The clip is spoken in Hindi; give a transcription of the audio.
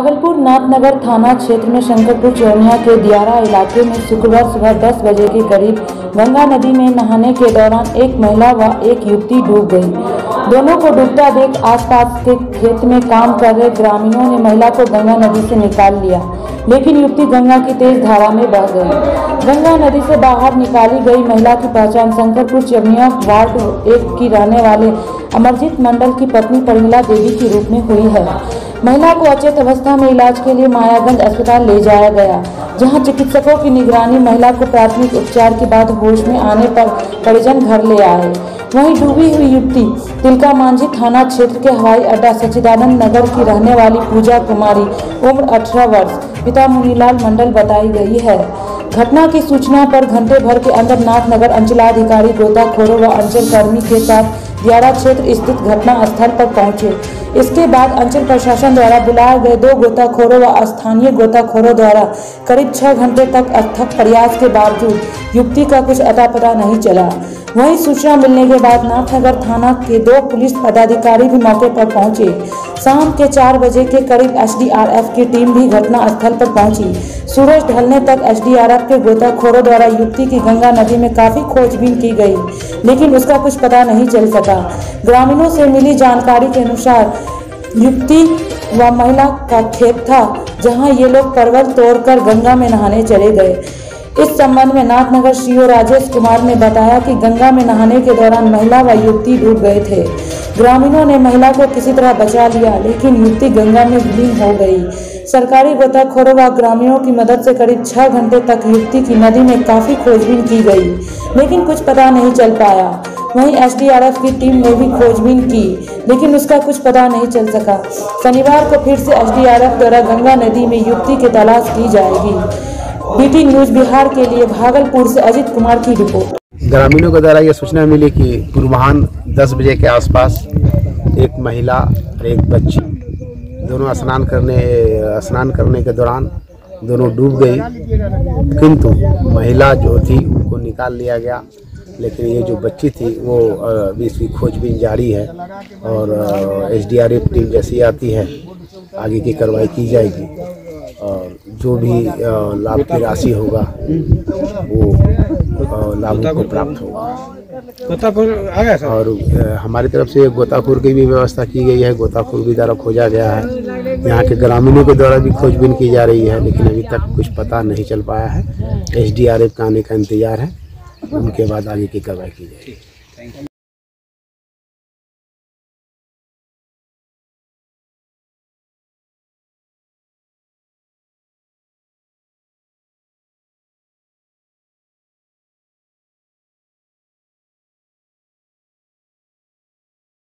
भागलपुर नाथनगर थाना क्षेत्र में शंकरपुर चौनिया के दियारा इलाके में शुक्रवार सुबह 10 बजे के करीब गंगा नदी में नहाने के दौरान एक महिला व एक युवती डूब गई। दोनों को डूबता देख आसपास के खेत में काम कर रहे ग्रामीणों ने महिला को गंगा नदी से निकाल लिया, लेकिन युवती गंगा की तेज धारा में बह गई। गंगा नदी से बाहर निकाली गई महिला की पहचान शंकरपुर चौनिया वार्ड 1 की रहने वाले अमरजीत मंडल की पत्नी परिमला देवी के रूप में हुई है। महिला को अचेत अवस्था में इलाज के लिए मायागंज अस्पताल ले जाया गया, जहां चिकित्सकों की निगरानी महिला को प्राथमिक उपचार के बाद होश में आने पर परिजन घर ले आए। वहीं डूबी हुई युवती तिलका मांझी थाना क्षेत्र के हवाई अड्डा सच्चिदानंद नगर की रहने वाली पूजा कुमारी, उम्र 18 वर्ष, पिता मुनीलाल मंडल बताई गई है। घटना की सूचना पर घंटे भर के अंदर नाथनगर अंचलाधिकारी गोताखोरों व अंचल कर्मी के साथ दियारा क्षेत्र स्थित घटना स्थल पर पहुंचे। इसके बाद अंचल प्रशासन द्वारा बुलाए गए 2 गोताखोरों व स्थानीय गोताखोरों द्वारा करीब 6 घंटे तक अथक प्रयास के बावजूद युवती का कुछ अता पता नहीं चला। वहीं सूचना मिलने के बाद नाथनगर थाना के 2 पुलिस पदाधिकारी भी मौके पर पहुंचे। शाम के 4 बजे के करीब एसडीआरएफ की टीम भी घटना स्थल पर पहुंची। सूरज ढलने तक एसडीआरएफ के गोताखोरों द्वारा युवती की गंगा नदी में काफी खोजबीन की गई, लेकिन उसका कुछ पता नहीं चल सका। ग्रामीणों से मिली जानकारी के अनुसार युवती व महिला का खेत था, जहां ये लोग परवल तोड़कर गंगा में नहाने चले गए। इस संबंध में नाथनगर सीओ राजेश कुमार ने बताया कि गंगा में नहाने के दौरान महिला व युवती डूब गए थे। ग्रामीणों ने महिला को किसी तरह बचा लिया, लेकिन युवती गंगा में विलीन हो गई। सरकारी गोताखोरों व ग्रामीणों की मदद से करीब 6 घंटे तक युवती की नदी में काफी खोजबीन की गई, लेकिन कुछ पता नहीं चल पाया। वहीं एसडीआरएफ की टीम ने भी खोजबीन की, लेकिन उसका कुछ पता नहीं चल सका। शनिवार को फिर से एसडीआरएफ द्वारा गंगा नदी में युवती की तलाश की जाएगी। बीटी न्यूज बिहार के लिए भागलपुर से अजित कुमार की रिपोर्ट। ग्रामीणों के द्वारा यह सूचना मिली कि पूर्वाह्न 10 बजे के आसपास एक महिला और एक बच्ची दोनों स्नान करने के दौरान दोनों डूब गई, किंतु महिला जो थी उनको निकाल लिया गया, लेकिन ये जो बच्ची थी वो अभी इसकी खोजबीन जारी है और एसडीआरएफ टीम जैसी आती है आगे की कार्रवाई की जाएगी और जो भी लाभ की राशि होगा वो लाभों को प्राप्त होगा। गोताखोर आ गया और हमारी तरफ से गोताखोर की भी व्यवस्था की गई है, गोताखोर भी द्वारा खोजा गया है। यहाँ के ग्रामीणों के द्वारा भी खोजबीन की जा रही है, लेकिन अभी तक कुछ पता नहीं चल पाया है। एसडीआरएफ का आने का इंतजार है, उनके बाद आगे की कार्रवाई की जाएगी।